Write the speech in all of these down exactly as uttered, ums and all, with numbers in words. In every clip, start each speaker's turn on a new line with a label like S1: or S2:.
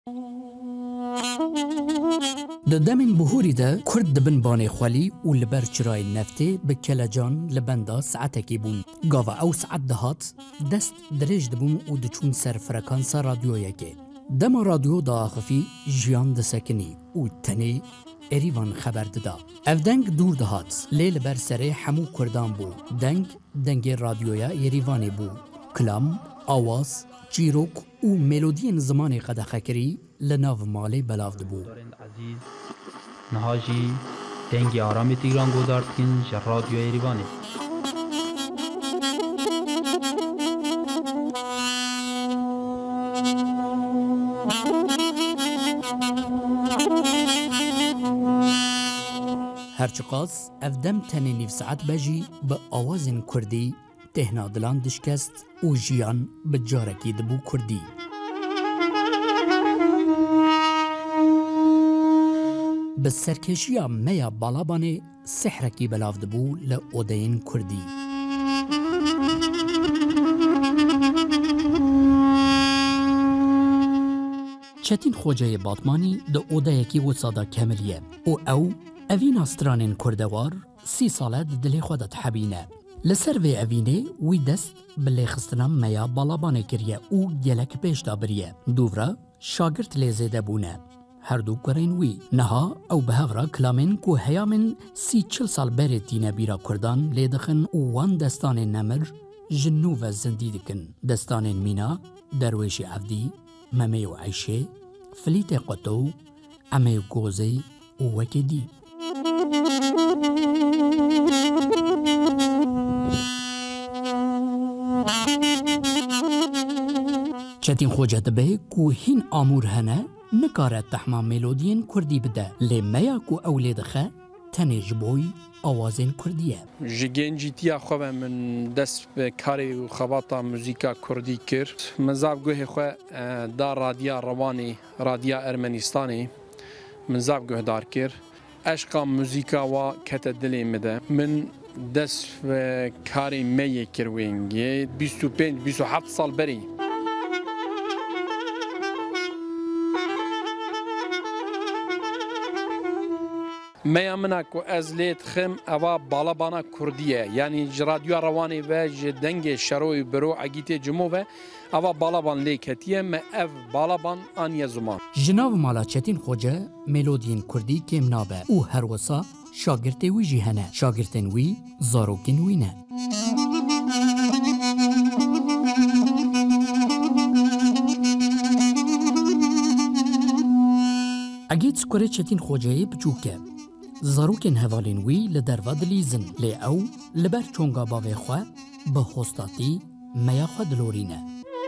S1: د دمن بهوری ده کرد دبن بانه خوالی و لبر چرای نفته به کلجان لبندا ساعتکی بون. گاوا او ساعت دهات دست درج دبون و دچون سر فرکانسا رادیویا که. دما رادیو دا آخفی جیان دسکنی و تنه ایریوان خبر دادا. اف دنگ دور دهات لیل بر سره همو کردان بو. دنگ دنگ رادیویا ایریوانی بو. کلام، آواز، چیروک و ملودین زمان قدخه کری لناو مالی بلاو دبو.
S2: عزیز نهاجی دنگی آرامی تیگران گودارد کن جر رادیو ایریوانی.
S1: هرچقاس افدم تنه نیف ساعت بجی به آوازن کردی تهنا دلان دشکست و جیان به جارکی دبو کردی. به سرکشی میا بالابانه سحرکی بلاو دبو لعودین کردی. چتین خوجه باتمانی ده اوده یکی وصادا کملیه و او اوین استرانین کردوار سی ساله دلی خودت حبینه. لسر و اوینه وی دست بلی خستنام میا بالابانه کریه او گلک پیش دابریه. دوورا شاگرد لیزیده بونه. هر دو کرین وی نها او به هفرا کلامین کو هیامن سی چل سال بری تینه بیرا کردان لیدخن او وان دستان نمر جنو و زندی دکن. دستان مینا، درویش عبدی، ممی و عیشه، فلیت قطو، عمی و گوزی و وکدی. چتین خوجه دبه کو هین آمور هنه نکاره تحمام ملودین کردی بده لی میا کو اولید خه تنیج بوی آوازین کردیه.
S3: جگنجی تیا خواه من دست به کاری و خباتا موزیکا کردی کرد. منزاب گوه خواه دا رادیا روانی رادیا ارمنستانی منزاب گوه دار کرد. عشقا موزیکا و کت دلی مده. من دست به کاری می کروینگی بیست و پنج بیست و هفت سال بری. میا منا کو از لیت خم اوا بالابانا کردیه یعنی رادیو روانی و دنگ شروع برو عگیت جمو و اوا بالابان لیکتیه ما اف بالابان آن زمان.
S1: جناب مالا چتین خوجه ملودین کردی کم نابه او هر وسا شاگرد وی جهنه شاگردن وی زاروکن وی نه. اگه سکره چتین خوجه بچوکه زاروکن هوالین وی لدروا دلیزن لی او لبر چونگا باوی خواه به هستاتی میا خواه دلورینه.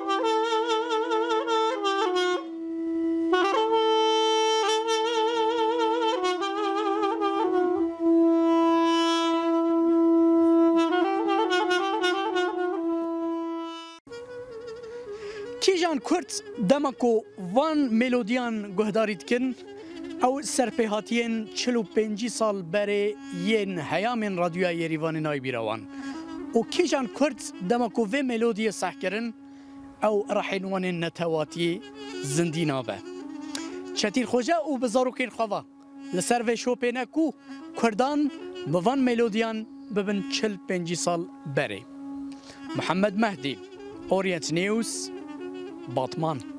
S4: کیجان کرد دمکو وان ملودیان گهدارید کن او سرپیهاتین چلو پنجی سال بره ین هیامین رادیوی ایریوان نای بیروان و کیجان کرد دمکو و ملودی صح کرن او رحینوان نتواتی زندی نابه چتیر خوجه او بزاروکین خواه لسر و شوپینه کو کردان بوان ملودیان ببن چل پنجی سال بره. محمد مهدی، اورینت نیوز، باتمان.